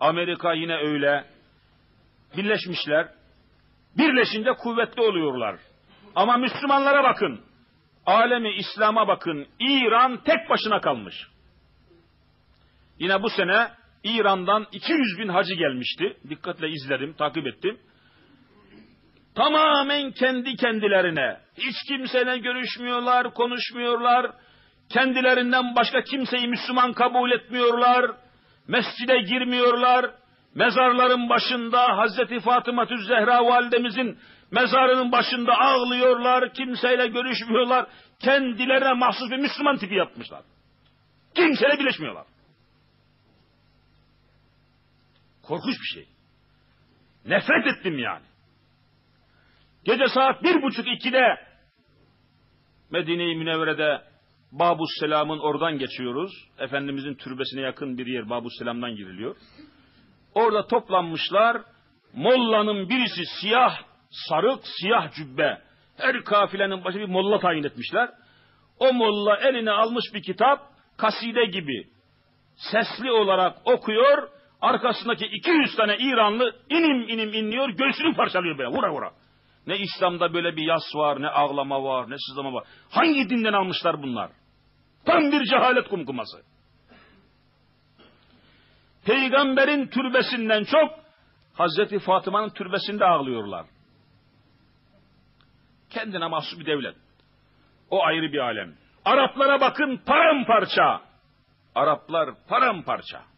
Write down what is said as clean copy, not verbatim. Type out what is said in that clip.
Amerika yine öyle. Birleşmişler. Birleşince kuvvetli oluyorlar. Ama Müslümanlara bakın. Alemi İslam'a bakın. İran tek başına kalmış. Yine bu sene İran'dan 200 bin hacı gelmişti. Dikkatle izledim, takip ettim. Tamamen kendi kendilerine. Hiç kimseyle görüşmüyorlar, konuşmuyorlar. Kendilerinden başka kimseyi Müslüman kabul etmiyorlar. Mescide girmiyorlar. Mezarların başında Hazreti Fatıma-tü Zehra validemizin mezarının başında ağlıyorlar. Kimseyle görüşmüyorlar. Kendilerine mahsus bir Müslüman tipi yapmışlar. Kimseyle birleşmiyorlar. Korkunç bir şey. Nefret ettim yani. Gece saat 1.30-2'de Medine-i Münevvere'de Babüsselam'ın oradan geçiyoruz. Efendimizin türbesine yakın bir yer, Babüsselam'dan giriliyor. Orada toplanmışlar. Mollanın birisi siyah sarık, siyah cübbe. Her kafilenin başı bir molla tayin etmişler. O molla eline almış bir kitap, kaside gibi sesli olarak okuyor. Arkasındaki 200 tane İranlı inim inim inliyor, göğsünü parçalıyor böyle vura vura. Ne İslam'da böyle bir yas var, ne ağlama var, ne sızlama var. Hangi dinden almışlar bunlar? Tam bir cehalet kumkuması. Peygamberin türbesinden çok Hazreti Fatıma'nın türbesinde ağlıyorlar. Kendine mahsus bir devlet. O ayrı bir alem. Araplara bakın paramparça. Araplar paramparça.